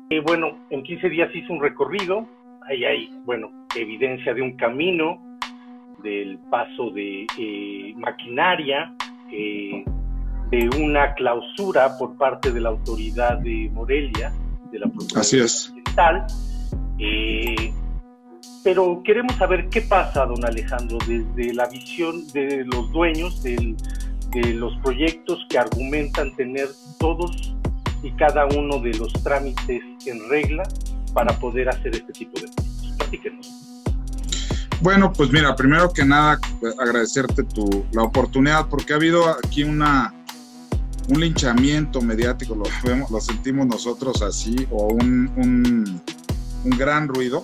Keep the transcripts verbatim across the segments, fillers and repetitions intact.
Eh, bueno, en quince días hizo un recorrido, ahí hay, bueno, evidencia de un camino, del paso de eh, maquinaria, eh, de una clausura por parte de la autoridad de Morelia, de la Procuraduría Ambiental. Eh, pero queremos saber qué pasa, don Alejandro, desde la visión de los dueños del, de los proyectos que argumentan tener todos y cada uno de los trámites en regla para poder hacer este tipo de proyectos. Platíquenos. Bueno, pues mira, primero que nada agradecerte tu, la oportunidad, porque ha habido aquí una, un linchamiento mediático, lo vemos, lo sentimos nosotros así, o un, un, un gran ruido.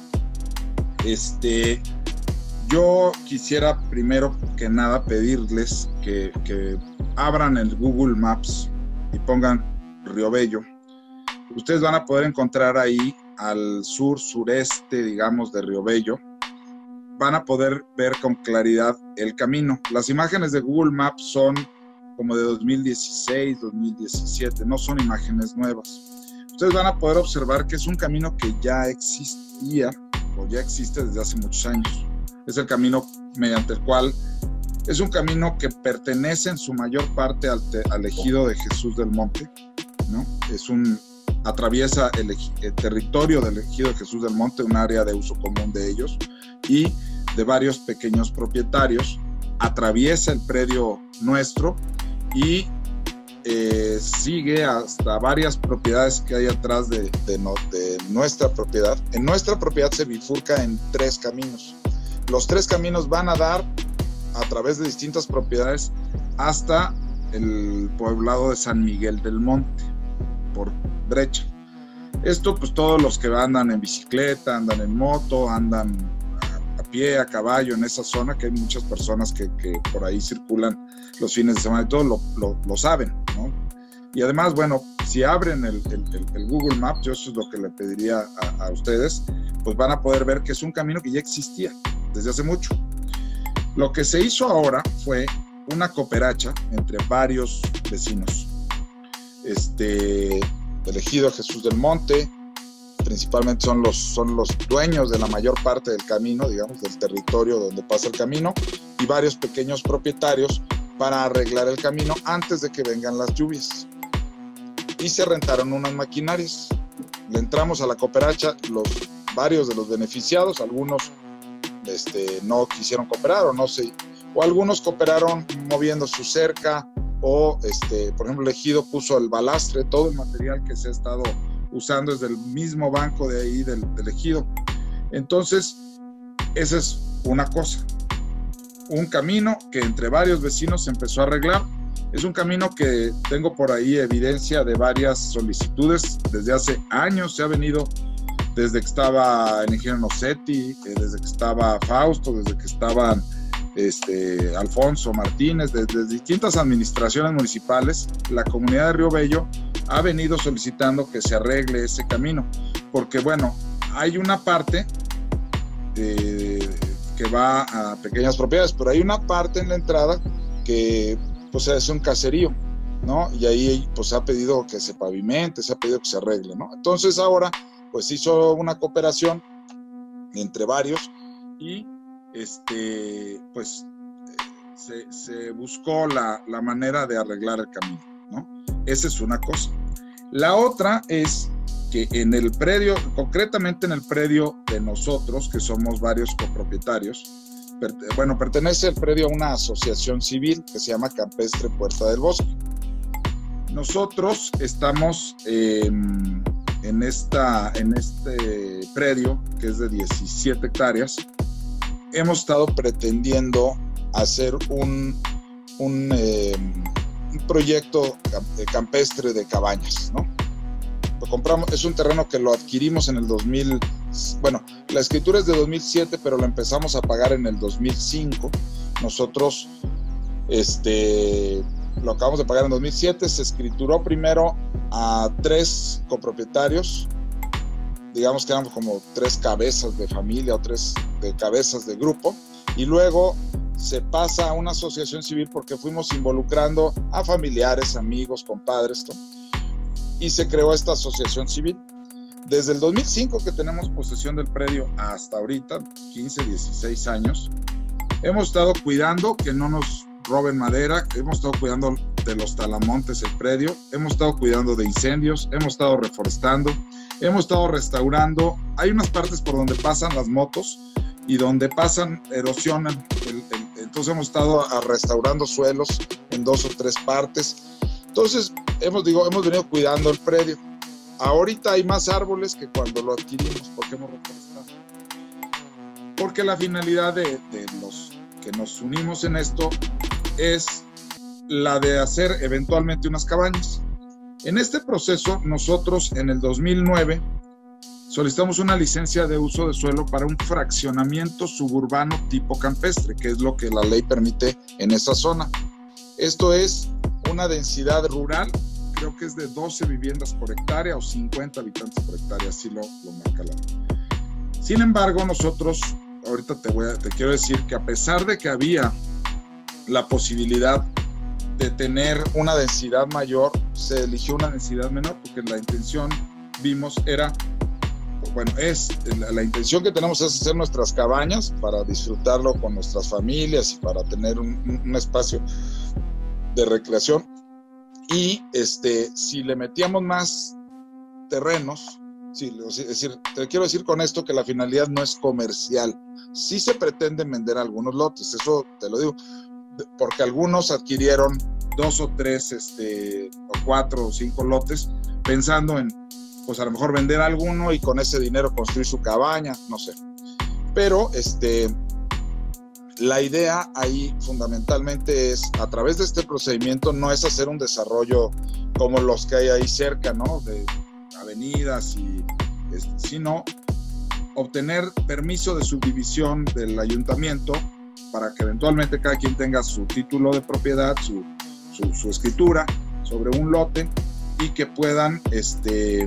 Este, yo quisiera primero que nada pedirles que, que abran el Google Maps y pongan Río Bello. Ustedes van a poder encontrar ahí al sur, sureste, digamos, de Río Bello. Van a poder ver con claridad el camino. Las imágenes de Google Maps son como de dos mil dieciséis, dos mil diecisiete, no son imágenes nuevas. Ustedes van a poder observar que es un camino que ya existía o ya existe desde hace muchos años. Es el camino mediante el cual, es un camino que pertenece en su mayor parte al, te, al ejido de Jesús del Monte, ¿no? Es un, atraviesa el, el territorio del ejido de Jesús del Monte, un área de uso común de ellos, y de varios pequeños propietarios, atraviesa el predio nuestro y eh, sigue hasta varias propiedades que hay atrás de, de, no, de nuestra propiedad. En nuestra propiedad se bifurca en tres caminos. Los tres caminos van a dar a través de distintas propiedades hasta el poblado de San Miguel del Monte, por brecha. Esto pues todos los que andan en bicicleta, andan en moto, andan a pie, a caballo en esa zona, que hay muchas personas que, que por ahí circulan los fines de semana y todo, lo, lo, lo saben, ¿no? Y además, bueno, si abren el, el, el Google Maps, yo eso es lo que le pediría a, a ustedes, pues van a poder ver que es un camino que ya existía desde hace mucho. Lo que se hizo ahora fue una cooperacha entre varios vecinos. Este, el ejido Jesús del Monte, principalmente son los, son los dueños de la mayor parte del camino, digamos, del territorio donde pasa el camino, y varios pequeños propietarios para arreglar el camino antes de que vengan las lluvias. Y se rentaron unas maquinarias. Le entramos a la cooperacha, los, varios de los beneficiados, algunos este, no quisieron cooperar o no sé, o algunos cooperaron moviendo su cerca, o este, por ejemplo el ejido puso el balastre, todo el material que se ha estado usando desde el mismo banco de ahí del, del ejido. Entonces, esa es una cosa. Un camino que entre varios vecinos se empezó a arreglar. Es un camino que tengo por ahí evidencia de varias solicitudes. Desde hace años se ha venido, desde que estaba el ingeniero Nocetti, desde que estaba Fausto, desde que estaban este, Alfonso Martínez, desde, desde distintas administraciones municipales, la comunidad de Río Bello ha venido solicitando que se arregle ese camino, porque bueno, hay una parte eh, que va a pequeñas propiedades, pero hay una parte en la entrada que pues es un caserío, ¿no? Y ahí pues se ha pedido que se pavimente, se ha pedido que se arregle, ¿no? Entonces ahora pues hizo una cooperación entre varios y este pues se, se buscó la, la manera de arreglar el camino, ¿no? Esa es una cosa. La otra es que en el predio, concretamente en el predio de nosotros, que somos varios copropietarios, per, bueno, pertenece el predio a una asociación civil que se llama Campestre Puerta del Bosque. Nosotros estamos eh, en, esta, en este predio, que es de diecisiete hectáreas, hemos estado pretendiendo hacer un... un eh, un proyecto campestre de cabañas, ¿no? Lo compramos, es un terreno que lo adquirimos en el dos mil, bueno, la escritura es de dos mil siete, pero lo empezamos a pagar en el dos mil cinco. Nosotros este, lo acabamos de pagar en dos mil siete, se escrituró primero a tres copropietarios, digamos que éramos como tres cabezas de familia o tres de cabezas de grupo, y luego se pasa a una asociación civil porque fuimos involucrando a familiares, amigos, compadres, ¿no? Y se creó esta asociación civil. Desde el dos mil cinco que tenemos posesión del predio hasta ahorita, quince, dieciséis años, hemos estado cuidando que no nos roben madera, hemos estado cuidando de los talamontes el predio, hemos estado cuidando de incendios, hemos estado reforestando, hemos estado restaurando. Hay unas partes por donde pasan las motos y donde pasan, erosionan. El, el, entonces hemos estado a, a restaurando suelos en dos o tres partes. Entonces, hemos, digo, hemos venido cuidando el predio. Ahorita hay más árboles que cuando lo adquirimos, porque hemos reforestado. Porque la finalidad de, de los que nos unimos en esto es la de hacer eventualmente unas cabañas. En este proceso, nosotros en el dos mil nueve solicitamos una licencia de uso de suelo para un fraccionamiento suburbano tipo campestre, que es lo que la ley permite en esa zona. Esto es una densidad rural, creo que es de doce viviendas por hectárea o cincuenta habitantes por hectárea, así lo, lo marca la ley. Sin embargo, nosotros, ahorita te, voy a, te quiero decir que a pesar de que había la posibilidad de tener una densidad mayor, se eligió una densidad menor, porque la intención, vimos, era, bueno, es, la, la intención que tenemos es hacer nuestras cabañas para disfrutarlo con nuestras familias y para tener un, un espacio de recreación. Y este, si le metíamos más terrenos, sí, es decir, te quiero decir con esto que la finalidad no es comercial. Sí se pretende vender algunos lotes, eso te lo digo, porque algunos adquirieron dos o tres, este, o cuatro o cinco lotes, pensando en, pues a lo mejor vender alguno y con ese dinero construir su cabaña, no sé. Pero, este, la idea ahí fundamentalmente es, a través de este procedimiento, no es hacer un desarrollo como los que hay ahí cerca, ¿no? De avenidas y, este, sino obtener permiso de subdivisión del ayuntamiento para que eventualmente cada quien tenga su título de propiedad, su, su, su escritura sobre un lote y que puedan este,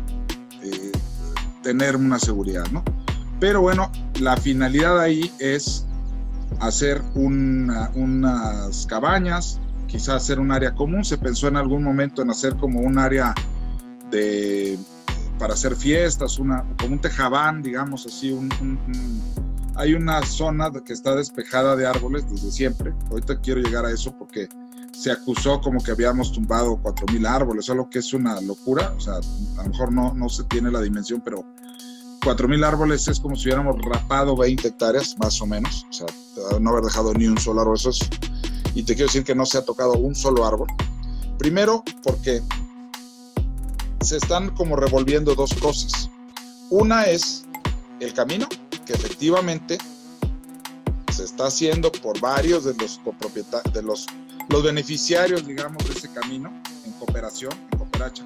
eh, tener una seguridad, ¿no? Pero bueno, la finalidad ahí es hacer una, unas cabañas, quizás hacer un área común. Se pensó en algún momento en hacer como un área de, para hacer fiestas, una, como un tejabán, digamos así, un, un, un, hay una zona que está despejada de árboles desde siempre. Ahorita quiero llegar a eso porque se acusó como que habíamos tumbado cuatro mil árboles, solo que es una locura. O sea, a lo mejor no, no se tiene la dimensión, pero cuatro mil árboles es como si hubiéramos rapado veinte hectáreas, más o menos. O sea, no haber dejado ni un solo árbol. Eso es, y te quiero decir que no se ha tocado un solo árbol. Primero, porque se están como revolviendo dos cosas. Una es el camino, que efectivamente se está haciendo por varios de los copropietarios, de los, los beneficiarios, digamos, de ese camino, en cooperación, en cooperacha.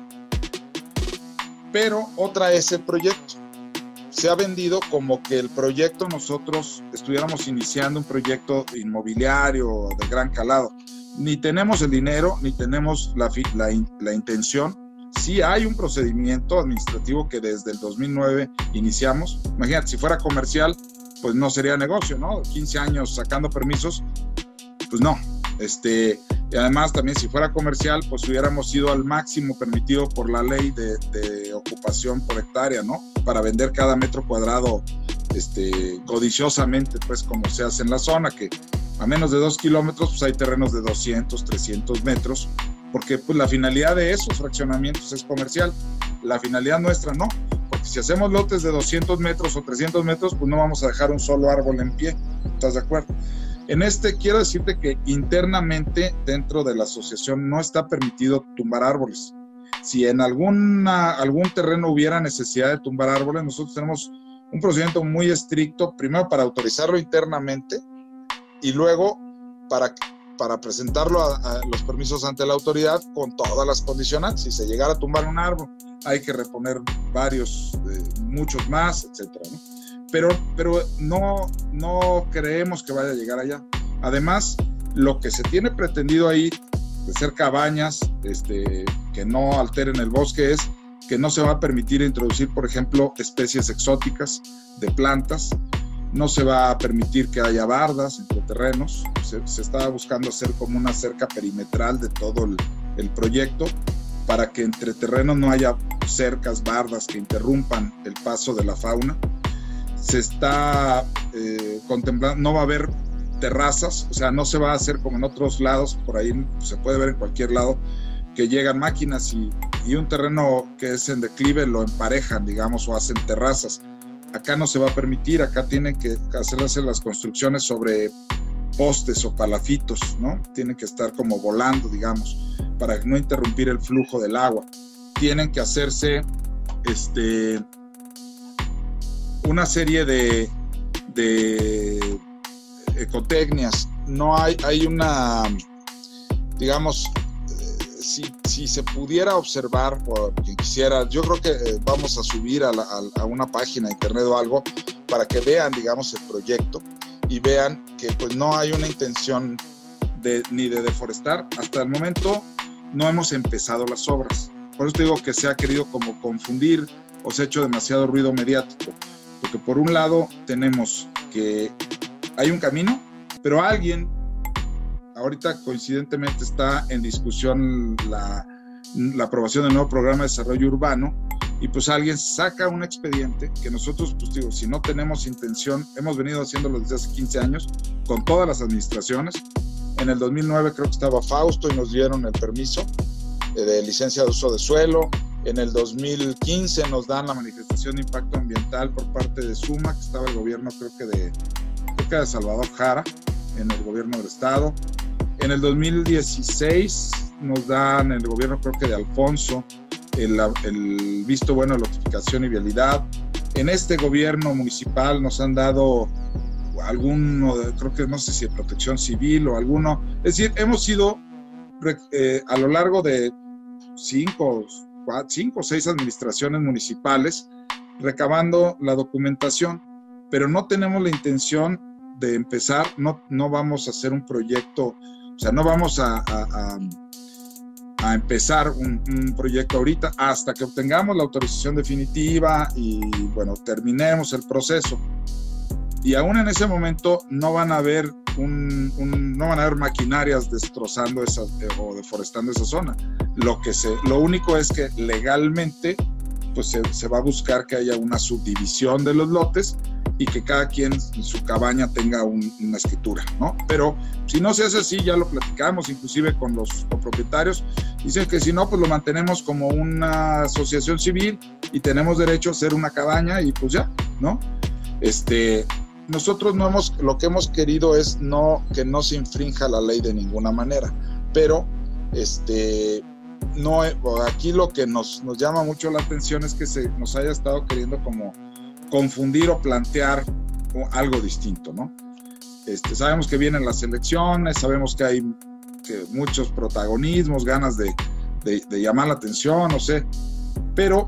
Pero otra es el proyecto. Se ha vendido como que el proyecto, nosotros estuviéramos iniciando un proyecto inmobiliario de gran calado. Ni tenemos el dinero, ni tenemos la, la, la intención. Sí hay un procedimiento administrativo que desde el dos mil nueve iniciamos. Imagínate, si fuera comercial, pues no sería negocio, ¿no? quince años sacando permisos, pues no. Este, y además también si fuera comercial, pues hubiéramos ido al máximo permitido por la ley de, de ocupación por hectárea, ¿no? Para vender cada metro cuadrado este, codiciosamente, pues como se hace en la zona, que a menos de dos kilómetros, pues hay terrenos de doscientos, trescientos metros, porque pues la finalidad de esos fraccionamientos es comercial. La finalidad nuestra no, porque si hacemos lotes de doscientos metros o trescientos metros, pues no vamos a dejar un solo árbol en pie. ¿Estás de acuerdo? En este quiero decirte que internamente dentro de la asociación no está permitido tumbar árboles. Si en alguna, algún terreno hubiera necesidad de tumbar árboles, nosotros tenemos un procedimiento muy estricto, primero para autorizarlo internamente y luego para, para presentarlo a, a los permisos ante la autoridad con todas las condicionantes. Si se llegara a tumbar un árbol, hay que reponer varios, eh, muchos más, etcétera, ¿no? Pero, pero no, no creemos que vaya a llegar allá. Además, lo que se tiene pretendido ahí de ser cabañas, este, que no alteren el bosque, es que no se va a permitir introducir, por ejemplo, especies exóticas de plantas. No se va a permitir que haya bardas entre terrenos. Se, se está buscando hacer como una cerca perimetral de todo el, el proyecto. para que entre terrenos no haya cercas, bardas que interrumpan el paso de la fauna. Se está eh, contemplando, no va a haber terrazas, o sea, no se va a hacer como en otros lados, por ahí se puede ver en cualquier lado, que llegan máquinas y, y un terreno que es en declive lo emparejan, digamos, o hacen terrazas. Acá no se va a permitir, acá tienen que hacerse las construcciones sobre postes o palafitos, ¿no? Tienen que estar como volando, digamos, para no interrumpir el flujo del agua. Tienen que hacerse este, una serie de, de ecotecnias. No hay, hay una, digamos, si, si se pudiera observar, por quien quisiera, yo creo que vamos a subir a, la, a, a una página de internet o algo para que vean, digamos, el proyecto y vean que pues no hay una intención de, ni de deforestar. Hasta el momento no hemos empezado las obras. Por eso digo que se ha querido como confundir o se ha hecho demasiado ruido mediático. Porque por un lado tenemos que hay un camino, pero alguien, ahorita coincidentemente está en discusión la, la aprobación del nuevo programa de desarrollo urbano, y pues alguien saca un expediente que nosotros, pues digo, si no tenemos intención, hemos venido haciéndolo desde hace quince años con todas las administraciones. En el dos mil nueve creo que estaba Fausto y nos dieron el permiso de licencia de uso de suelo. En el dos mil quince nos dan la manifestación de impacto ambiental por parte de SUMA, que estaba el gobierno creo que de, creo que de Salvador Jara, en el gobierno del estado. En el dos mil dieciséis nos dan el gobierno creo que de Alfonso el, el visto bueno de lotificación y vialidad. En este gobierno municipal nos han dado alguno, de, creo que no sé si de protección civil o alguno. Es decir, hemos ido eh, a lo largo de cinco, cuatro, cinco o seis administraciones municipales recabando la documentación, pero no tenemos la intención de empezar, no, no vamos a hacer un proyecto, o sea, no vamos a, a, a, a empezar un, un proyecto ahorita hasta que obtengamos la autorización definitiva y, bueno, terminemos el proceso. Y aún en ese momento no van a haber, un, un, no van a haber maquinarias destrozando esa, eh, o deforestando esa zona. Lo, que se, lo único es que legalmente pues se, se va a buscar que haya una subdivisión de los lotes y que cada quien en su cabaña tenga un, una escritura, ¿no? Pero si no se hace así, ya lo platicamos inclusive con los copropietarios, dicen que si no, pues lo mantenemos como una asociación civil y tenemos derecho a hacer una cabaña y pues ya, ¿no? Este, nosotros no hemos, lo que hemos querido es no, que no se infrinja la ley de ninguna manera, pero este, no, aquí lo que nos, nos llama mucho la atención es que se nos haya estado queriendo como confundir o plantear algo distinto, ¿no? Este, sabemos que vienen las elecciones, sabemos que hay que muchos protagonismos, ganas de, de, de llamar la atención, no sé, pero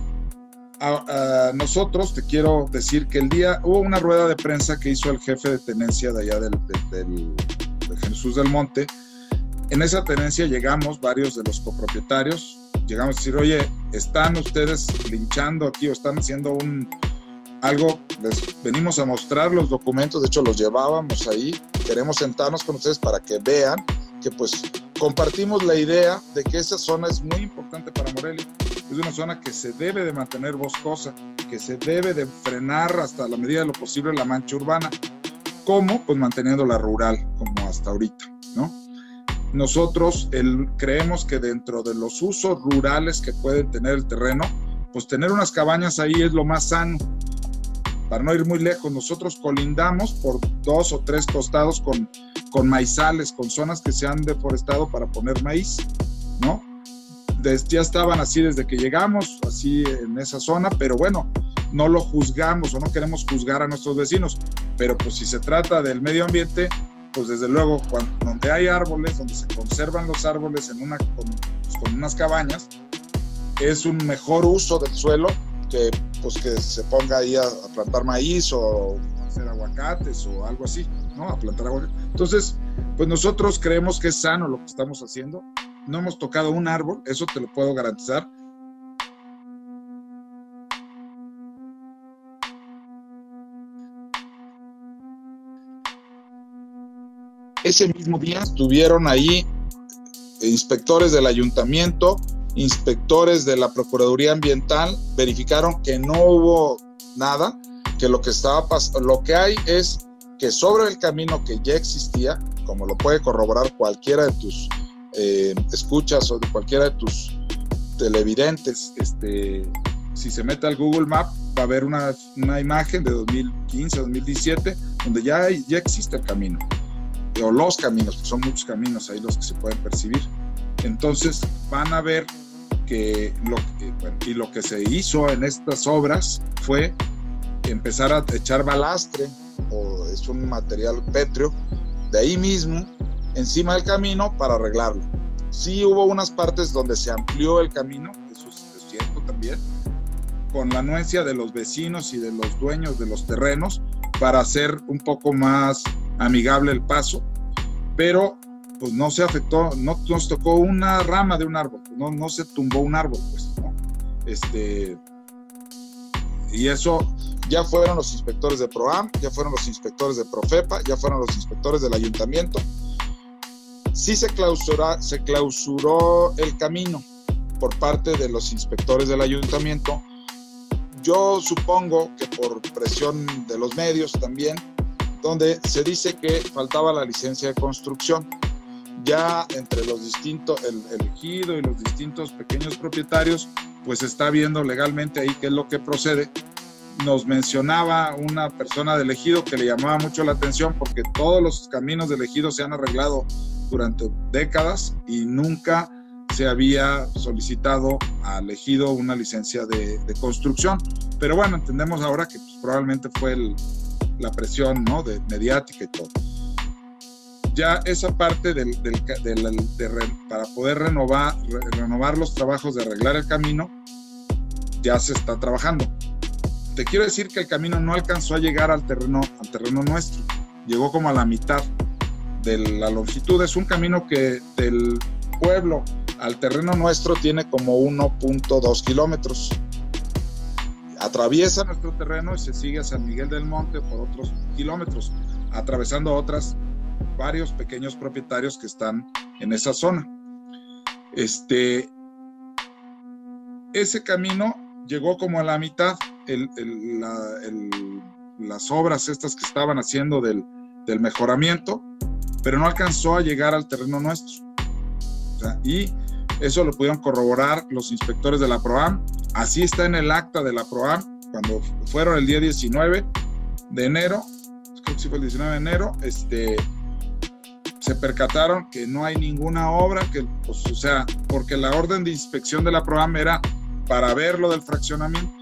a, a nosotros te quiero decir que el día, hubo una rueda de prensa que hizo el jefe de tenencia de allá del, del, del, de Jesús del Monte. En esa tenencia llegamos varios de los copropietarios, llegamos a decir, oye, están ustedes linchando aquí o están haciendo un algo, les venimos a mostrar los documentos, de hecho los llevábamos ahí, queremos sentarnos con ustedes para que vean que pues compartimos la idea de que esa zona es muy importante para Morelia, es una zona que se debe de mantener boscosa, que se debe de frenar hasta la medida de lo posible la mancha urbana. ¿Cómo? Pues manteniéndola rural, como hasta ahorita, ¿no? Nosotros el, creemos que dentro de los usos rurales que pueden tener el terreno, pues tener unas cabañas ahí es lo más sano. Para no ir muy lejos, nosotros colindamos por dos o tres costados con, con maizales, con zonas que se han deforestado para poner maíz, ¿no? Des, ya estaban así desde que llegamos, así en esa zona, pero bueno, no lo juzgamos o no queremos juzgar a nuestros vecinos, pero pues si se trata del medio ambiente, pues desde luego, cuando, donde hay árboles, donde se conservan los árboles en una, con, pues con unas cabañas, es un mejor uso del suelo que pues que se ponga ahí a, a plantar maíz o hacer aguacates o algo así, ¿no? A plantar aguacates. Entonces, pues nosotros creemos que es sano lo que estamos haciendo. No hemos tocado un árbol, eso te lo puedo garantizar. Ese mismo día estuvieron ahí inspectores del ayuntamiento inspectores de la Procuraduría Ambiental verificaron que no hubo nada, que lo que estaba pasando, lo que hay es que sobre el camino que ya existía, como lo puede corroborar cualquiera de tus eh, escuchas o de cualquiera de tus televidentes, este, si se mete al Google Maps va a ver una, una imagen de dos mil quince, dos mil diecisiete, donde ya, hay, ya existe el camino, o los caminos, porque son muchos caminos ahí los que se pueden percibir. Entonces van a ver que lo, bueno, y lo que se hizo en estas obras fue empezar a echar balastre, o es un material pétreo, de ahí mismo, encima del camino para arreglarlo. Sí hubo unas partes donde se amplió el camino, eso es, es cierto también, con la anuencia de los vecinos y de los dueños de los terrenos para hacer un poco más amigable el paso, pero pues no se afectó, no nos tocó una rama de un árbol, no, no se tumbó un árbol, pues, ¿no? Este, y eso ya fueron los inspectores de PROAM, ya fueron los inspectores de PROFEPA, ya fueron los inspectores del ayuntamiento. Sí se clausuró, se clausuró el camino por parte de los inspectores del ayuntamiento. Yo supongo que por presión de los medios también, donde se dice que faltaba la licencia de construcción. Ya entre los distintos, el, el ejido y los distintos pequeños propietarios, pues está viendo legalmente ahí qué es lo que procede. Nos mencionaba una persona del ejido que le llamaba mucho la atención porque todos los caminos del ejido se han arreglado durante décadas y nunca se había solicitado al ejido una licencia de, de construcción. Pero bueno, entendemos ahora que pues, probablemente fue el, la presión, ¿no? de, mediática y todo. Ya esa parte del, del, del, de re, para poder renovar, re, renovar los trabajos de arreglar el camino, ya se está trabajando. Te quiero decir que el camino no alcanzó a llegar al terreno, al terreno nuestro, llegó como a la mitad de la longitud. Es un camino que del pueblo al terreno nuestro tiene como uno punto dos kilómetros. Atraviesa nuestro terreno y se sigue a San Miguel del Monte por otros kilómetros, atravesando otras varios pequeños propietarios que están en esa zona. Este, ese camino llegó como a la mitad. El, el, la, el, las obras estas que estaban haciendo del, del mejoramiento, pero no alcanzó a llegar al terreno nuestro. O sea, y eso lo pudieron corroborar los inspectores de la PROAM. Así está en el acta de la PROAM, cuando fueron el día diecinueve de enero, creo que sí fue el diecinueve de enero, este, se percataron que no hay ninguna obra, que, pues, o sea, porque la orden de inspección de la PROAM era para ver lo del fraccionamiento.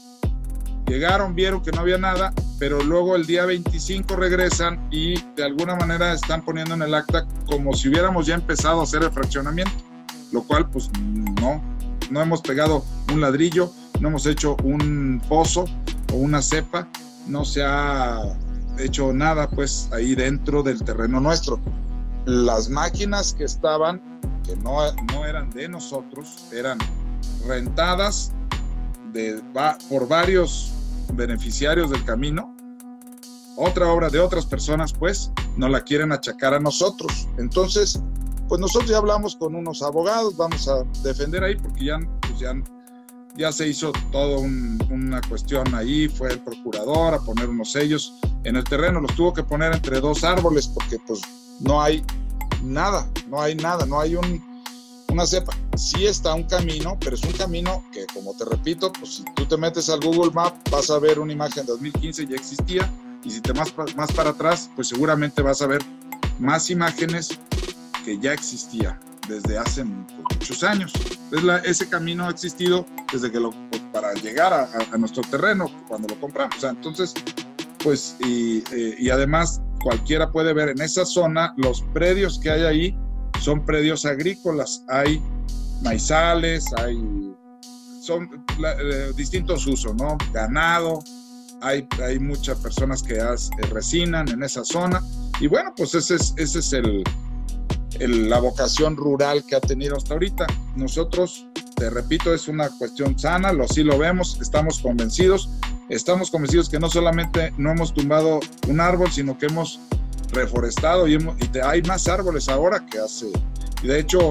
Llegaron, vieron que no había nada, pero luego el día veinticinco regresan y de alguna manera están poniendo en el acta como si hubiéramos ya empezado a hacer el fraccionamiento, lo cual pues no, no hemos pegado un ladrillo, no hemos hecho un pozo o una cepa, no se ha hecho nada pues ahí dentro del terreno nuestro. Las máquinas que estaban, que no, no eran de nosotros, eran rentadas de, va, por varios beneficiarios del camino, otra obra de otras personas, pues no la quieren achacar a nosotros. Entonces, pues nosotros ya hablamos con unos abogados, vamos a defender ahí porque ya, pues ya, ya se hizo toda un, una cuestión ahí, fue el procurador a poner unos sellos en el terreno, los tuvo que poner entre dos árboles porque pues no hay nada, no hay nada, no hay un una cepa. Sí está un camino, pero es un camino que, como te repito, pues si tú te metes al Google Maps vas a ver una imagen de dos mil quince, ya existía, y si te vas más, más para atrás, pues seguramente vas a ver más imágenes que ya existía desde hace pues, muchos años. Entonces la, ese camino ha existido desde que lo, pues, para llegar a, a, a nuestro terreno cuando lo compramos. O sea, entonces, pues, y, eh, y además cualquiera puede ver en esa zona los predios que hay ahí. Son predios agrícolas, hay maizales, hay son eh, distintos usos, ¿no? Ganado, hay, hay muchas personas que as, eh, resinan en esa zona y bueno, pues ese es, ese es el, el, la vocación rural que ha tenido hasta ahorita. Nosotros, te repito, es una cuestión sana, lo, sí lo vemos, estamos convencidos, estamos convencidos que no solamente no hemos tumbado un árbol, sino que hemos reforestado y, hemos, y te, hay más árboles ahora que hace, y de hecho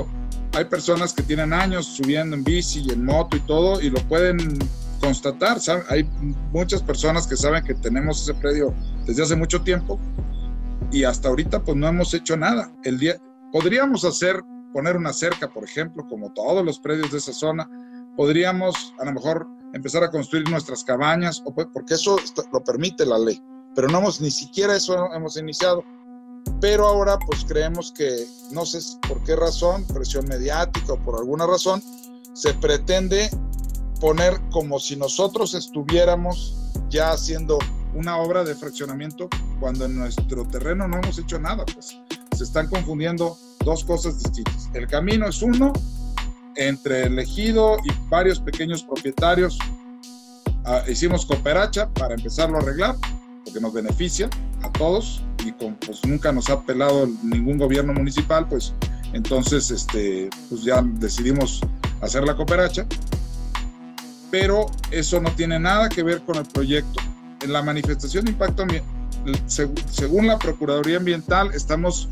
hay personas que tienen años subiendo en bici y en moto y todo y lo pueden constatar, ¿saben? Hay muchas personas que saben que tenemos ese predio desde hace mucho tiempo y hasta ahorita pues no hemos hecho nada. El día, podríamos hacer, poner una cerca, por ejemplo, como todos los predios de esa zona, podríamos a lo mejor empezar a construir nuestras cabañas, porque eso lo permite la ley, pero no hemos, ni siquiera eso hemos iniciado. Pero ahora pues creemos que, no sé por qué razón, presión mediática o por alguna razón, se pretende poner como si nosotros estuviéramos ya haciendo una obra de fraccionamiento cuando en nuestro terreno no hemos hecho nada. Pues se están confundiendo dos cosas distintas. El camino es uno, entre el ejido y varios pequeños propietarios. Uh, hicimos cooperacha para empezarlo a arreglar, porque nos beneficia a todos y con, pues nunca nos ha pelado ningún gobierno municipal, pues entonces este, pues ya decidimos hacer la cooperacha, pero eso no tiene nada que ver con el proyecto. En la manifestación de impacto ambiental, según la Procuraduría Ambiental, estamos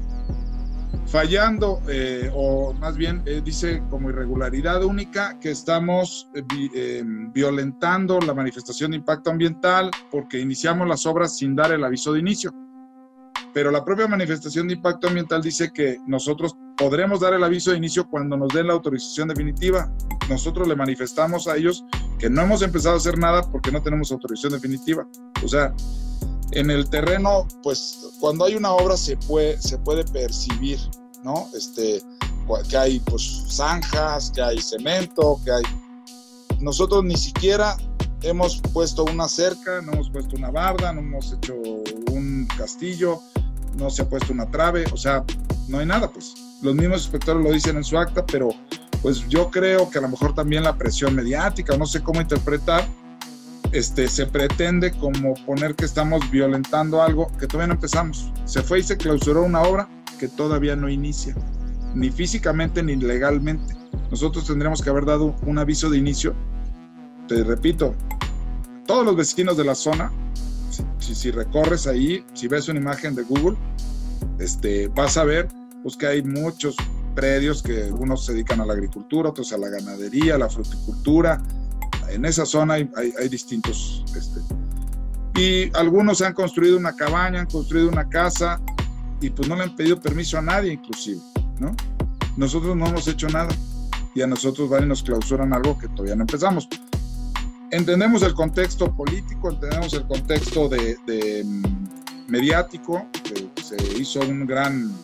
fallando, eh, o más bien eh, dice como irregularidad única que estamos eh, vi, eh, violentando la manifestación de impacto ambiental porque iniciamos las obras sin dar el aviso de inicio. Pero la propia manifestación de impacto ambiental dice que nosotros podremos dar el aviso de inicio cuando nos den la autorización definitiva. Nosotros le manifestamos a ellos que no hemos empezado a hacer nada porque no tenemos autorización definitiva. O sea, en el terreno, pues cuando hay una obra se puede, se puede percibir, ¿no? Este, que hay pues zanjas, que hay cemento, que hay... Nosotros ni siquiera hemos puesto una cerca, no hemos puesto una barda, no hemos hecho un castillo, no se ha puesto una trave, o sea, no hay nada, pues. Los mismos inspectores lo dicen en su acta, pero pues yo creo que a lo mejor también la presión mediática, no sé cómo interpretar, este, se pretende como poner que estamos violentando algo que todavía no empezamos. Se fue y se clausuró una obra que todavía no inicia, ni físicamente ni legalmente. Nosotros tendríamos que haber dado un aviso de inicio. Te repito, todos los vecinos de la zona, si, si, si recorres ahí, si ves una imagen de Google, este, vas a ver pues, que hay muchos predios que unos se dedican a la agricultura, otros a la ganadería, a la fruticultura. En esa zona hay, hay, hay distintos, este, y algunos han construido una cabaña, han construido una casa, y pues no le han pedido permiso a nadie inclusive, ¿no? Nosotros no hemos hecho nada, y a nosotros van y nos clausuran algo que todavía no empezamos. Entendemos el contexto político, entendemos el contexto de, de mediático, que se hizo un gran,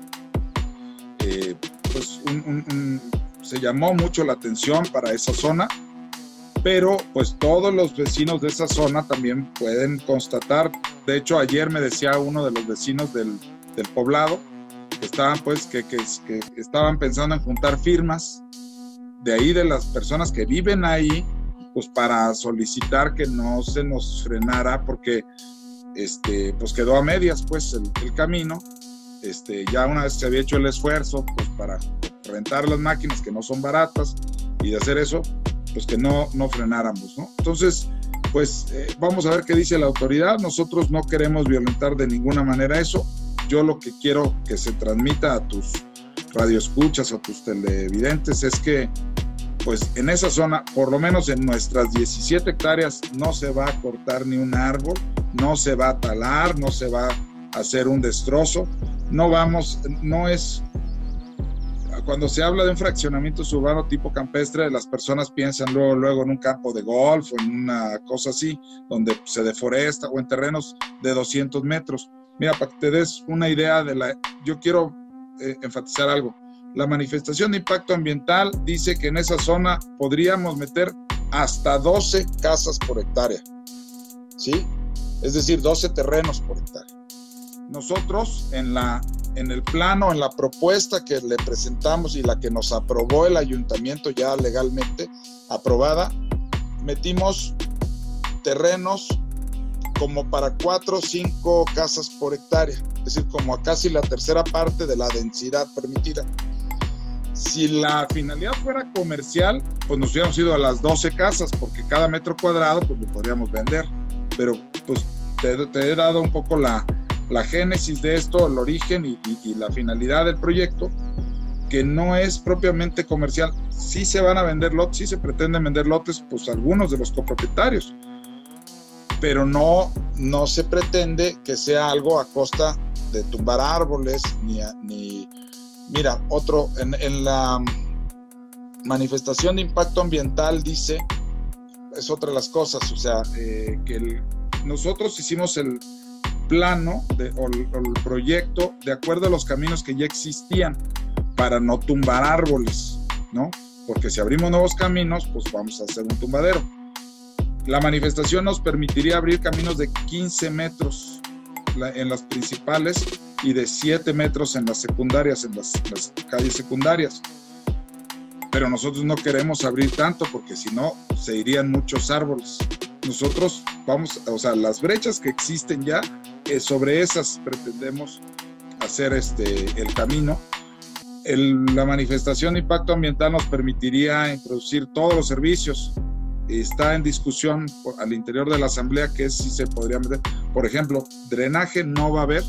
eh, pues un, un, un, se llamó mucho la atención para esa zona, pero pues todos los vecinos de esa zona también pueden constatar. De hecho, ayer me decía uno de los vecinos del, del poblado que estaban pues que, que, que estaban pensando en juntar firmas de ahí, de las personas que viven ahí, pues para solicitar que no se nos frenara, porque este, pues quedó a medias pues el, el camino. Este, ya una vez se había hecho el esfuerzo pues para rentar las máquinas que no son baratas y de hacer eso, pues que no, no frenáramos, ¿no? Entonces, pues eh, vamos a ver qué dice la autoridad. Nosotros no queremos violentar de ninguna manera eso. Yo lo que quiero que se transmita a tus radioescuchas o tus televidentes es que pues en esa zona, por lo menos en nuestras diecisiete hectáreas, no se va a cortar ni un árbol, no se va a talar, no se va a hacer un destrozo. No vamos, no es... Cuando se habla de un fraccionamiento urbano tipo campestre, las personas piensan luego, luego en un campo de golf o en una cosa así, donde se deforesta, o en terrenos de doscientos metros. Mira, para que te des una idea de la... Yo quiero eh, enfatizar algo. La manifestación de impacto ambiental dice que en esa zona podríamos meter hasta doce casas por hectárea, ¿sí? Es decir, doce terrenos por hectárea. Nosotros en la... en el plano, en la propuesta que le presentamos y la que nos aprobó el ayuntamiento ya legalmente aprobada, metimos terrenos como para cuatro o cinco casas por hectárea, es decir, como a casi la tercera parte de la densidad permitida. Si la finalidad fuera comercial, pues nos hubiéramos ido a las doce casas, porque cada metro cuadrado pues lo podríamos vender, pero pues te, te he dado un poco la la génesis de esto, el origen y, y, y la finalidad del proyecto. que no es propiamente comercial. Sí se van a vender lotes, sí se pretenden vender lotes, pues algunos de los copropietarios, pero no, no se pretende que sea algo a costa de tumbar árboles, ni, a, ni mira, otro, en, en la manifestación de impacto ambiental dice, es otra de las cosas, o sea, eh, que el, nosotros hicimos el plano de, o, el, o el proyecto de acuerdo a los caminos que ya existían para no tumbar árboles, ¿no? Porque si abrimos nuevos caminos, pues vamos a hacer un tumbadero. La manifestación nos permitiría abrir caminos de quince metros la, en las principales y de siete metros en las secundarias, en las, las calles secundarias. Pero nosotros no queremos abrir tanto porque si no, se irían muchos árboles. Nosotros vamos, o sea, las brechas que existen ya, eh, sobre esas pretendemos hacer este, el camino. El, la manifestación de impacto ambiental nos permitiría introducir todos los servicios. Está en discusión por, al interior de la asamblea que es si se podría meter, por ejemplo, drenaje no va a haber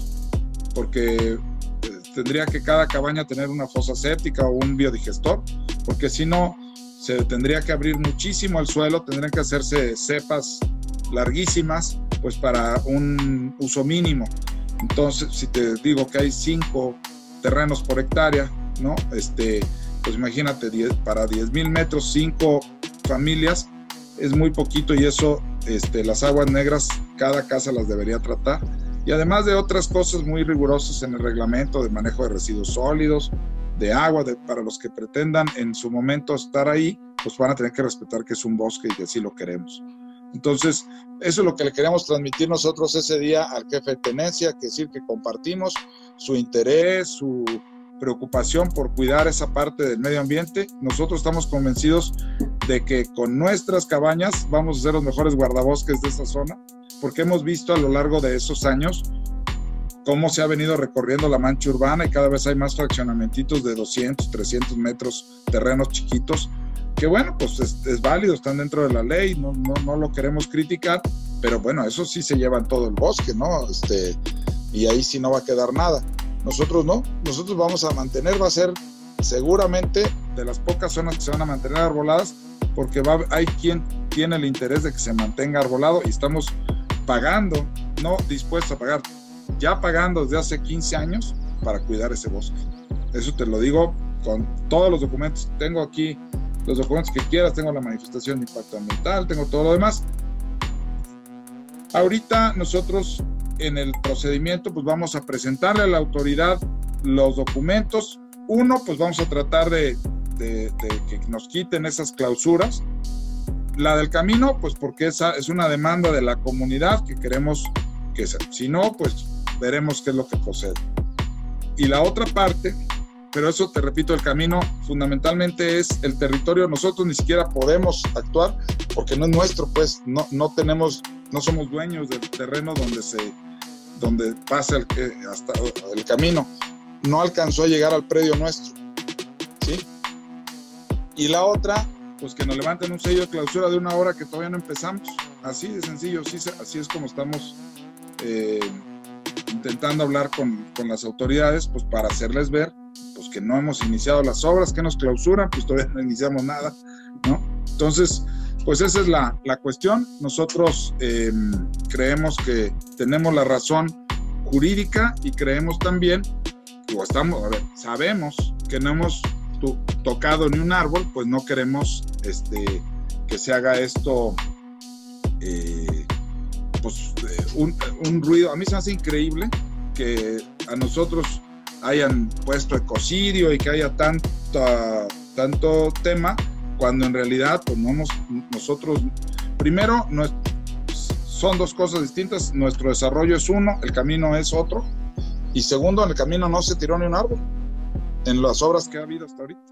porque eh, tendría que cada cabaña tener una fosa séptica o un biodigestor, porque si no se tendría que abrir muchísimo el suelo, tendrían que hacerse cepas larguísimas pues para un uso mínimo. Entonces, si te digo que hay cinco terrenos por hectárea, ¿no? Este, pues imagínate, diez, para diez mil metros, cinco familias, es muy poquito y eso, este, las aguas negras, cada casa las debería tratar. Y además de otras cosas muy rigurosas en el reglamento de manejo de residuos sólidos, de agua, de, para los que pretendan en su momento estar ahí, pues van a tener que respetar que es un bosque y que así lo queremos. Entonces, eso es lo que le queríamos transmitir nosotros ese día al jefe de tenencia, que decir que compartimos su interés, su preocupación por cuidar esa parte del medio ambiente. Nosotros estamos convencidos de que con nuestras cabañas vamos a ser los mejores guardabosques de esa zona, porque hemos visto a lo largo de esos años cómo se ha venido recorriendo la mancha urbana y cada vez hay más fraccionamentitos de doscientos, trescientos metros, terrenos chiquitos, que bueno, pues es, es válido, están dentro de la ley, no, no, no lo queremos criticar, pero bueno, eso sí se llevan todo el bosque, ¿no? Este, y ahí sí no va a quedar nada. Nosotros no, nosotros vamos a mantener, va a ser seguramente de las pocas zonas que se van a mantener arboladas, porque va, hay quien tiene el interés de que se mantenga arbolado y estamos pagando, no dispuestos a pagar, ya pagando desde hace quince años para cuidar ese bosque. Eso te lo digo con todos los documentos. Tengo aquí los documentos que quieras, tengo la manifestación de impacto ambiental, tengo todo lo demás. Ahorita nosotros en el procedimiento pues vamos a presentarle a la autoridad los documentos. Uno, pues vamos a tratar de, de, de que nos quiten esas clausuras. La del camino, pues porque esa es una demanda de la comunidad que queremos que sea. Si no, pues veremos qué es lo que procede. Y la otra parte, pero eso te repito, el camino fundamentalmente es el territorio. Nosotros ni siquiera podemos actuar porque no es nuestro, pues no, no tenemos, no somos dueños del terreno donde se, donde pasa el, hasta el camino. No alcanzó a llegar al predio nuestro, ¿sí? Y la otra, pues que nos levanten un sello de clausura de una hora que todavía no empezamos. Así de sencillo, así, así es como estamos eh, intentando hablar con, con las autoridades, pues para hacerles ver pues que no hemos iniciado las obras, que nos clausuran, pues todavía no iniciamos nada, ¿no? Entonces, pues esa es la, la cuestión. Nosotros eh, creemos que tenemos la razón jurídica y creemos también, o estamos, a ver, sabemos que no hemos to tocado ni un árbol, pues no queremos este, que se haga esto, eh, pues eh, un, un ruido. A mí se me hace increíble que a nosotros hayan puesto ecocidio y que haya tanta, tanto tema, cuando en realidad pues no hemos, nosotros, primero, no es, son dos cosas distintas. Nuestro desarrollo es uno, el camino es otro, y segundo, en el camino no se tiró ni un árbol en las obras que ha habido hasta ahorita.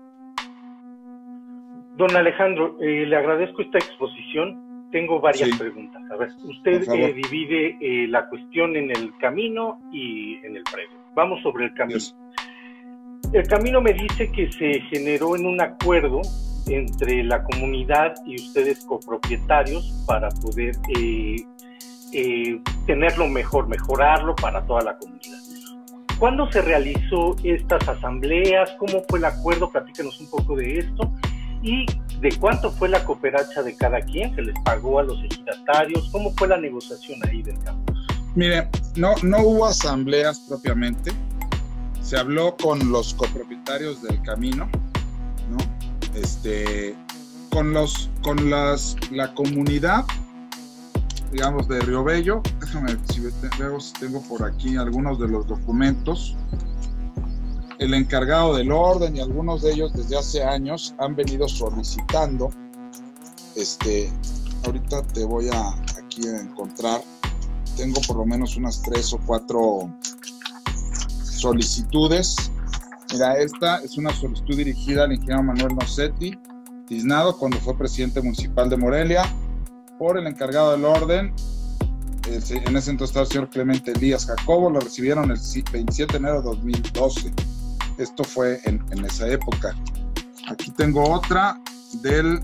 Don Alejandro, eh, le agradezco esta exposición. Tengo varias sí. preguntas. A ver, usted eh, divide eh, la cuestión en el camino y en el predio. Vamos sobre el camino. Yes. El camino me dice que se generó en un acuerdo entre la comunidad y ustedes copropietarios para poder eh, eh, tenerlo mejor, mejorarlo para toda la comunidad. ¿Cuándo se realizó estas asambleas? ¿Cómo fue el acuerdo? Platícanos un poco de esto. ¿Y de cuánto fue la cooperacha de cada quien? ¿Se les pagó a los ejidatarios? ¿Cómo fue la negociación ahí del campo? Mire, no, no hubo asambleas propiamente. Se habló con los copropietarios del camino, ¿no? Este, con los, con las, la comunidad, digamos, de Río Bello. Déjame ver si veo si tengo por aquí algunos de los documentos. El encargado del orden y algunos de ellos desde hace años han venido solicitando, este, ahorita te voy a aquí a encontrar, tengo por lo menos unas tres o cuatro solicitudes. Mira, esta es una solicitud dirigida al ingeniero Manuel Nocetti Tiznado cuando fue presidente municipal de Morelia, por el encargado del orden, en ese entonces estaba el señor Clemente Elías Jacobo. Lo recibieron el veintisiete de enero de dos mil doce. Esto fue en, en esa época. Aquí tengo otra del,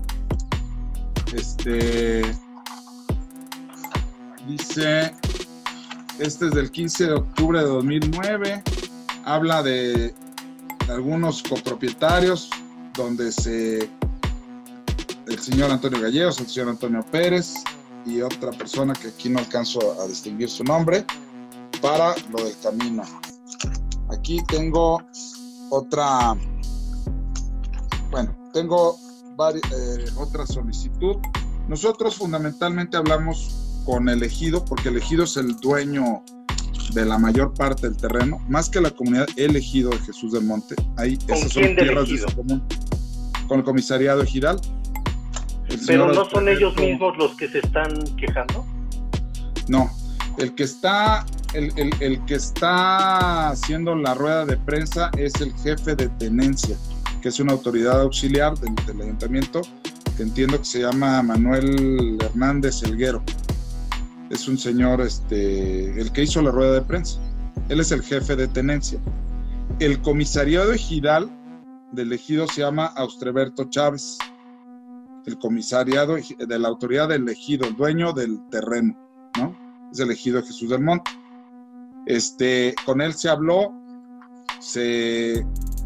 este, dice, este es del quince de octubre de dos mil nueve, habla de algunos copropietarios, donde se, el señor Antonio Gallegos, el señor Antonio Pérez y otra persona que aquí no alcanzo a distinguir su nombre, para lo del camino. Aquí tengo otra, bueno, tengo vari, eh, otra solicitud. Nosotros fundamentalmente hablamos con el ejido, porque el ejido es el dueño de la mayor parte del terreno, más que la comunidad. El ejido de Jesús del Monte, ahí esas son tierras de su común, con el comisariado ejidal. Pero no son ellos mismos los que se están quejando. No, el que está el, el, el que está haciendo la rueda de prensa es el jefe de tenencia, que es una autoridad auxiliar del, del ayuntamiento, que entiendo que se llama Manuel Hernández Elguero. Es un señor, este, el que hizo la rueda de prensa. Él es el jefe de tenencia. El comisariado ejidal del ejido se llama Austreberto Chávez. El comisariado de la autoridad del ejido, el dueño del terreno, ¿no? Es el ejido de Jesús del Monte. Este, con él se habló, se,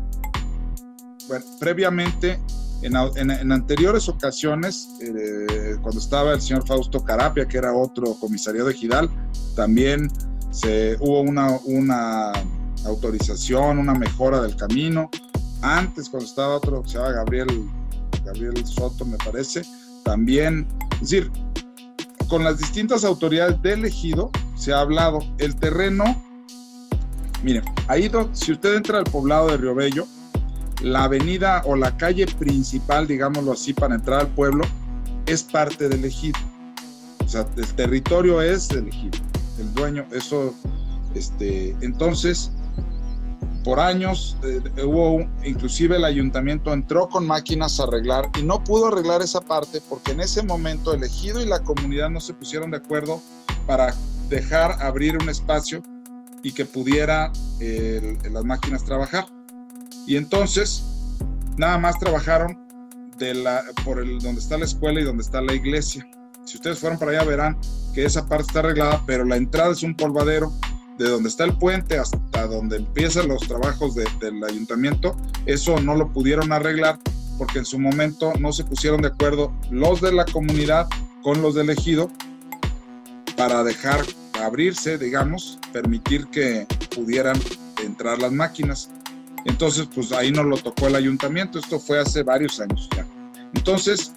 bueno, previamente, en, en, en anteriores ocasiones, eh, cuando estaba el señor Fausto Carapia, que era otro comisariado ejidal, también se, hubo una, una autorización, una mejora del camino. Antes, cuando estaba otro, se llama Gabriel Gabriel Soto, me parece, también, es decir, con las distintas autoridades del ejido se ha hablado. El terreno, miren, ahí do, si usted entra al poblado de Río Bello, la avenida o la calle principal, digámoslo así, para entrar al pueblo, es parte del ejido. O sea, el territorio es del ejido, el dueño, eso, este, entonces, por años, eh, hubo, inclusive el ayuntamiento entró con máquinas a arreglar y no pudo arreglar esa parte porque en ese momento el ejido y la comunidad no se pusieron de acuerdo para dejar abrir un espacio y que pudiera eh, las máquinas trabajar. Y entonces, nada más trabajaron de la, por el, donde está la escuela y donde está la iglesia. Si ustedes fueron para allá verán que esa parte está arreglada, pero la entrada es un polvadero. De donde está el puente hasta donde empiezan los trabajos de, del ayuntamiento, eso no lo pudieron arreglar porque en su momento no se pusieron de acuerdo los de la comunidad con los del ejido para dejar abrirse, digamos, permitir que pudieran entrar las máquinas. Entonces, pues ahí nos lo tocó el ayuntamiento. Esto fue hace varios años ya. Entonces,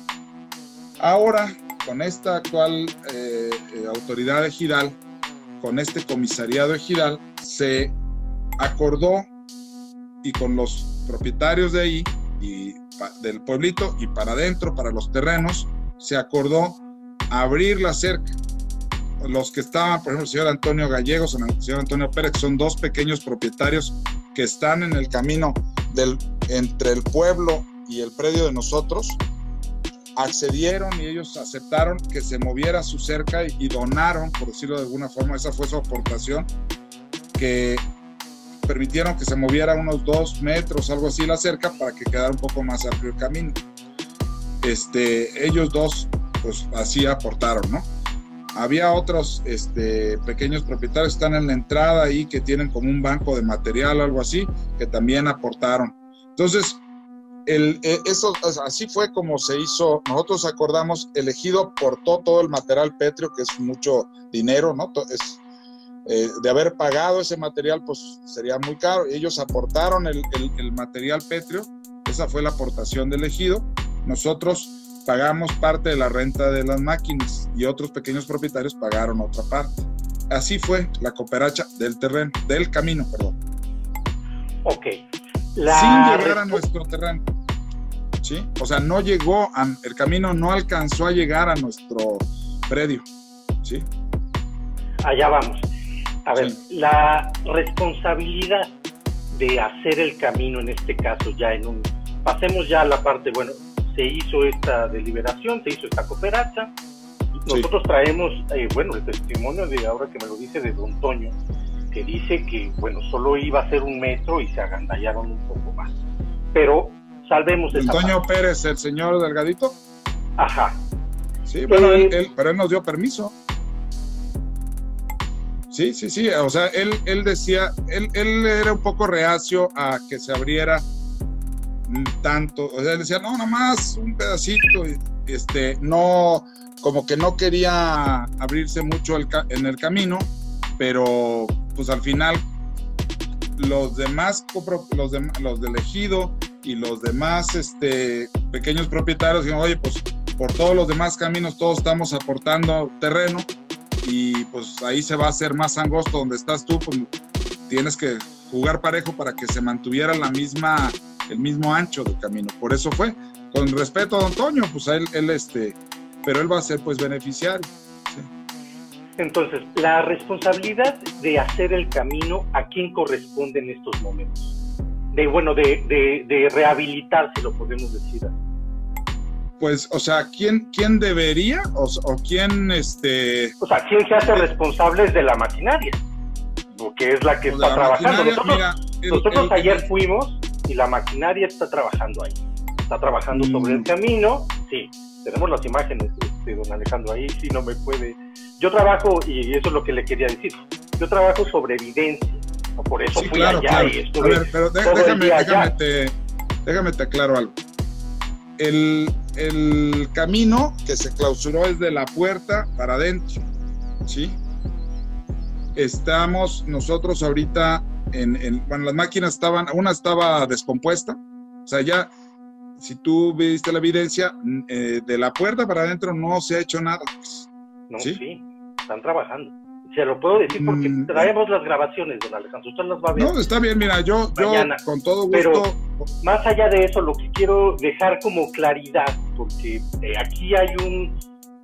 ahora, con esta actual eh, eh, autoridad ejidal, con este comisariado ejidal, se acordó, y con los propietarios de ahí y del pueblito y para adentro, para los terrenos, se acordó abrir la cerca. Los que estaban, por ejemplo, el señor Antonio Gallegos y el señor Antonio Pérez, son dos pequeños propietarios que están en el camino del, entre el pueblo y el predio de nosotros, accedieron y ellos aceptaron que se moviera su cerca y, y donaron, por decirlo de alguna forma, esa fue su aportación, que permitieron que se moviera unos dos metros, algo así, la cerca para que quedara un poco más amplio el camino. Este, ellos dos, pues así aportaron, ¿no? había otros este, pequeños propietarios que están en la entrada ahí, que tienen como un banco de material o algo así, que también aportaron. Entonces, el, eso, así fue como se hizo. Nosotros acordamos, el ejido aportó todo el material pétreo, que es mucho dinero, ¿no? Es, eh, de haber pagado ese material, pues sería muy caro. Ellos aportaron el, el, el material pétreo, esa fue la aportación del ejido. Nosotros pagamos parte de la renta de las máquinas y otros pequeños propietarios pagaron otra parte. Así fue la cooperacha del terreno, del camino, perdón. Ok. La... Sin llegar a nuestro terreno, ¿sí? O sea, no llegó, a, el camino no alcanzó a llegar a nuestro predio, ¿sí? Allá vamos. A ver, sí. La responsabilidad de hacer el camino, en este caso, ya en un... Pasemos ya a la parte, bueno, se hizo esta deliberación, se hizo esta cooperacha. Nosotros sí. traemos, eh, bueno, el testimonio de, ahora que me lo dice, de don Toño, que dice que, bueno, solo iba a ser un metro y se agandallaron un poco más. Pero salvemos esa Antonio parte. Pérez, el señor Delgadito. Ajá. Sí, bueno, eh, él, él, pero él nos dio permiso. Sí, sí, sí, o sea, él, él decía, él, él era un poco reacio a que se abriera tanto, o sea, él decía, no, nomás un pedacito, y, este, no, como que no quería abrirse mucho el, en el camino, pero pues al final los demás, los, de, los del ejido y los demás este, pequeños propietarios dijeron, oye, pues por todos los demás caminos todos estamos aportando terreno y pues ahí se va a hacer más angosto donde estás tú, pues tienes que jugar parejo para que se mantuviera la misma, el mismo ancho del camino. Por eso fue, con respeto a don Toño, pues a él, él este, pero él va a ser pues beneficiario. Sí. Entonces, la responsabilidad de hacer el camino, ¿a quién corresponde en estos momentos? De, bueno, de, de, de rehabilitar, si lo podemos decir así. Pues, o sea, ¿quién, quién debería o, o quién, este... O sea, ¿quién se hace responsable de la maquinaria? Porque es la que está la trabajando. Nosotros, mira, el, nosotros el, ayer el, fuimos y la maquinaria está trabajando ahí. Está trabajando mm. sobre el camino. Sí, tenemos las imágenes de don Alejandro ahí, sí no me puede... Yo trabajo, y eso es lo que le quería decir, yo trabajo sobre evidencia. Por eso sí, fui claro, allá claro. y estuve... A ver, pero de, déjame, déjame, te, déjame te aclaro algo. El, el camino que se clausuró es de la puerta para adentro, ¿sí? Estamos nosotros ahorita en, en bueno, las máquinas estaban, una estaba descompuesta, o sea, ya, si tú viste la evidencia, eh, de la puerta para adentro no se ha hecho nada. No, sí, sí están trabajando. Se lo puedo decir porque mm, traemos las grabaciones, don Alejandro, usted las va a ver. No, está bien, mira, yo, yo con todo gusto... Pero más allá de eso, lo que quiero dejar como claridad, porque eh, aquí hay un...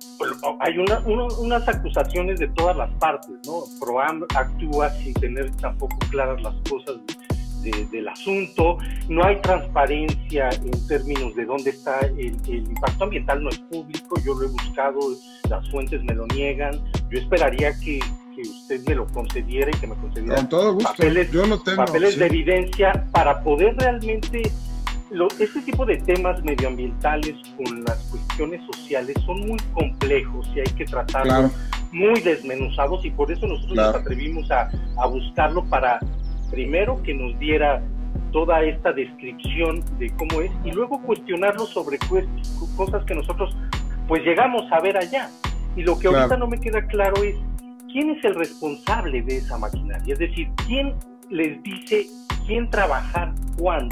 hay una, uno, unas acusaciones de todas las partes, ¿no? PROAM actúa sin tener tampoco claras las cosas de, del asunto, no hay transparencia en términos de dónde está el, el impacto ambiental, no es público, yo lo he buscado, las fuentes me lo niegan, yo esperaría que, que usted me lo concediera y que me concediera con todo gusto. papeles, yo lo tengo, papeles sí. de evidencia para poder realmente... Lo, este tipo de temas medioambientales con las cuestiones sociales son muy complejos y hay que tratarlos claro. muy desmenuzados y por eso nosotros claro. nos atrevimos a, a buscarlo para, primero, que nos diera toda esta descripción de cómo es y luego cuestionarlo sobre cosas que nosotros pues llegamos a ver allá. Y lo que claro. ahorita no me queda claro es quién es el responsable de esa maquinaria, es decir, quién les dice quién trabajar cuándo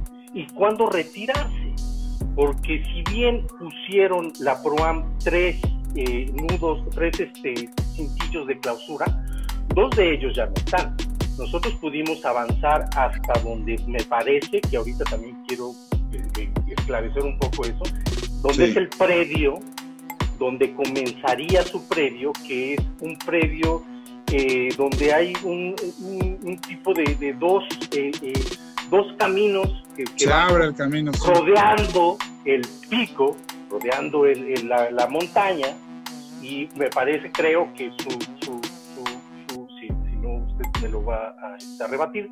y cuándo retirarse, porque si bien pusieron la PROAM tres eh, nudos, tres este, cintillos de clausura, dos de ellos ya no están. Nosotros pudimos avanzar hasta donde me parece, que ahorita también quiero eh, eh, esclarecer un poco eso, donde sí. es el predio, donde comenzaría su predio, que es un predio eh, donde hay un, un, un tipo de, de dos... Eh, eh, dos caminos que, que se abre el camino sí. rodeando el pico, rodeando el, el, la, la montaña y me parece, creo que su, su, su, su si, si no usted me lo va a, a rebatir,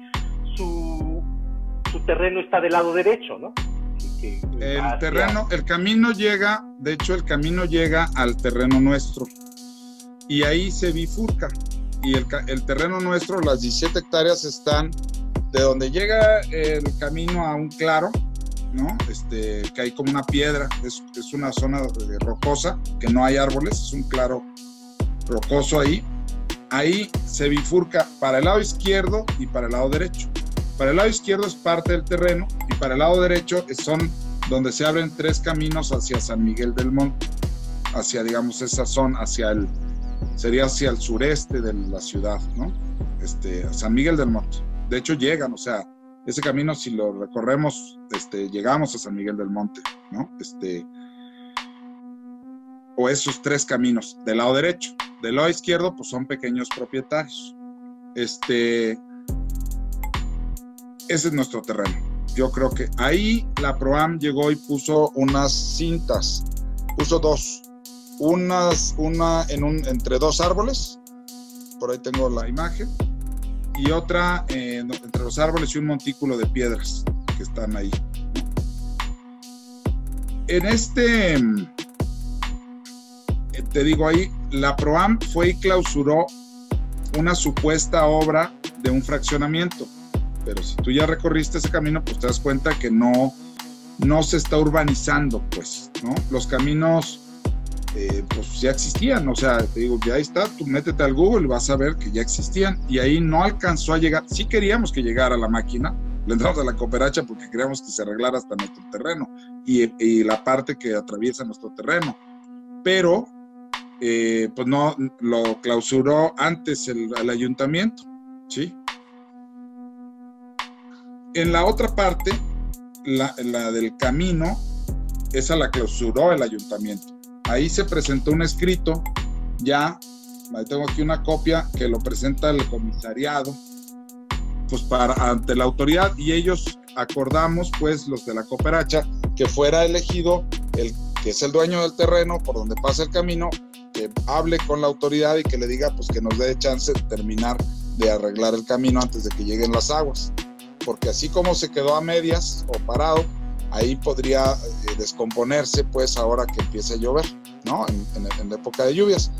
su, su terreno está del lado derecho, ¿no? Que, que el hacia... terreno, el camino llega, de hecho el camino llega al terreno nuestro. y ahí se bifurca. Y el, el terreno nuestro, las diecisiete hectáreas, están de donde llega el camino a un claro, ¿no? Este, que hay como una piedra, es, es una zona rocosa, que no hay árboles, es un claro rocoso ahí. Ahí se bifurca para el lado izquierdo y para el lado derecho. Para el lado izquierdo es parte del terreno y para el lado derecho son donde se abren tres caminos hacia San Miguel del Monte, hacia, digamos, esa zona, hacia el, sería hacia el sureste de la ciudad, ¿no? Este, San Miguel del Monte. De hecho llegan, o sea, ese camino si lo recorremos, este, llegamos a San Miguel del Monte, ¿no? Este, o esos tres caminos, del lado derecho. Del lado izquierdo, pues son pequeños propietarios. Este, ese es nuestro terreno. Yo creo que ahí la PROAM llegó y puso unas cintas, puso dos, unas, una en un, entre dos árboles, por ahí tengo la imagen, y otra eh, entre los árboles y un montículo de piedras que están ahí. En este, te digo ahí, la PROAM fue y clausuró una supuesta obra de un fraccionamiento. Pero si tú ya recorriste ese camino, pues te das cuenta que no, no se está urbanizando, pues, ¿no? Los caminos, eh, pues ya existían, o sea, te digo, ya ahí está, tú métete al Google y vas a ver que ya existían, y ahí no alcanzó a llegar. Sí queríamos que llegara la máquina, le entramos a la cooperacha porque queríamos que se arreglara hasta nuestro terreno, y, y la parte que atraviesa nuestro terreno, pero, eh, pues no, lo clausuró antes el, el ayuntamiento, ¿sí? En la otra parte, la, la del camino, esa la clausuró el ayuntamiento. Ahí se presentó un escrito, ya, tengo aquí una copia que lo presenta el comisariado, pues para, ante la autoridad, y ellos acordamos, pues, los de la cooperacha, que fuera elegido el que es el dueño del terreno, por donde pasa el camino, que hable con la autoridad y que le diga, pues, que nos dé chance de terminar de arreglar el camino antes de que lleguen las aguas. Porque así como se quedó a medias o parado, ahí podría eh, descomponerse, pues, ahora que empiece a llover, ¿no? En, en, en la época de lluvias.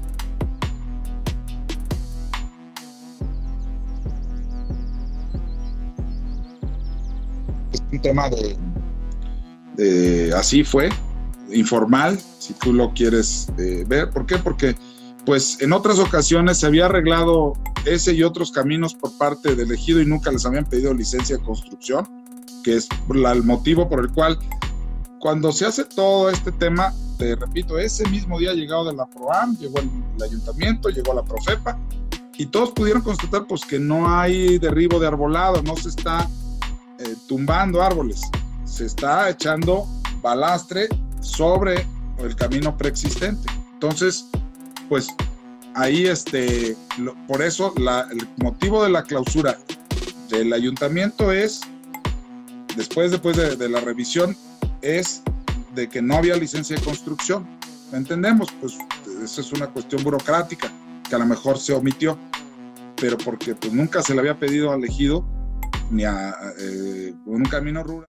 Es un tema de, de, así fue, informal, si tú lo quieres eh, ver. ¿Por qué? Porque, pues, en otras ocasiones se había arreglado ese y otros caminos por parte del ejido y nunca les habían pedido licencia de construcción, que es la, el motivo por el cual cuando se hace todo este tema, te repito, ese mismo día llegado de la PROAM, llegó el, el ayuntamiento, llegó la Profepa y todos pudieron constatar, pues, que no hay derribo de arbolado, no se está eh, tumbando árboles, se está echando balastre sobre el camino preexistente. Entonces, pues ahí, este, lo, por eso la, el motivo de la clausura del ayuntamiento es, después, después de, de la revisión, es de que no había licencia de construcción. ¿Entendemos? Pues esa es una cuestión burocrática que a lo mejor se omitió, pero porque pues nunca se le había pedido al ejido ni a eh, un camino rural.